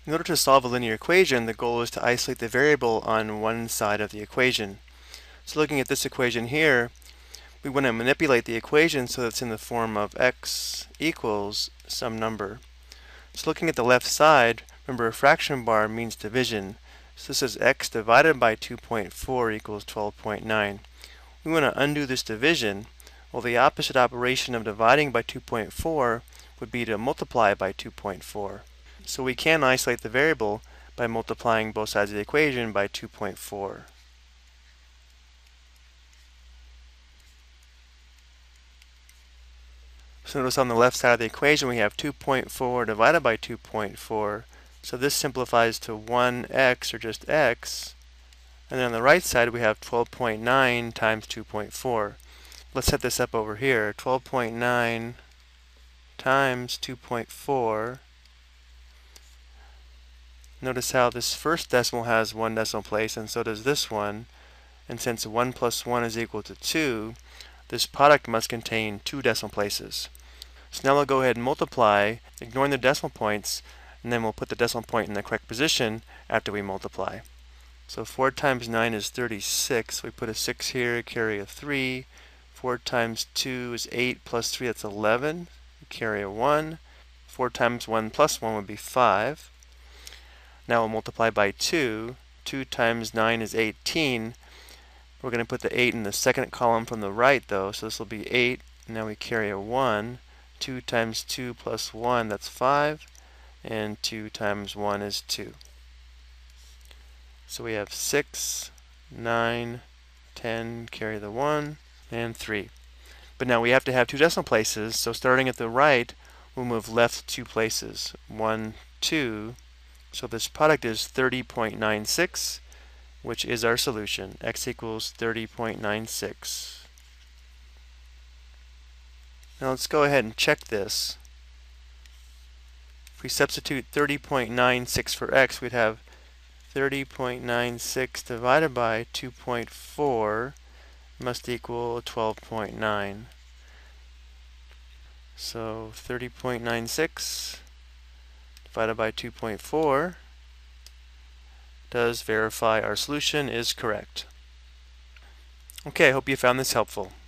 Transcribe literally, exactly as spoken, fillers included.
In order to solve a linear equation, the goal is to isolate the variable on one side of the equation. So looking at this equation here, we want to manipulate the equation so that it's in the form of x equals some number. So looking at the left side, remember a fraction bar means division. So this is x divided by two point four equals twelve point nine. We want to undo this division. Well, the opposite operation of dividing by two point four would be to multiply by two point four. So we can isolate the variable by multiplying both sides of the equation by two point four. So notice on the left side of the equation we have two point four divided by two point four. So this simplifies to one x, or just x. And then on the right side we have twelve point nine times two point four. Let's set this up over here. twelve point nine times two point four. Notice how this first decimal has one decimal place, and so does this one. And since one plus one is equal to two, this product must contain two decimal places. So now we'll go ahead and multiply, ignoring the decimal points, and then we'll put the decimal point in the correct position after we multiply. So four times nine is thirty-six. We put a six here, carry a three. four times two is eight, plus three, that's eleven. We carry a one. four times one plus one would be five. Now we'll multiply by two. two times nine is eighteen. We're going to put the eight in the second column from the right, though, so this will be eight. Now we carry a one. two times two plus one, that's five. And two times one is two. So we have six, nine, ten, carry the one, and three. But now we have to have two decimal places, so starting at the right, we'll move left two places. one, two. So this product is thirty point nine six, which is our solution. X equals thirty point nine six. Now let's go ahead and check this. If we substitute thirty point nine six for x, we'd have thirty point nine six divided by two point four must equal twelve point nine. So thirty point nine six divided by two point four does verify our solution is correct. Okay, I hope you found this helpful.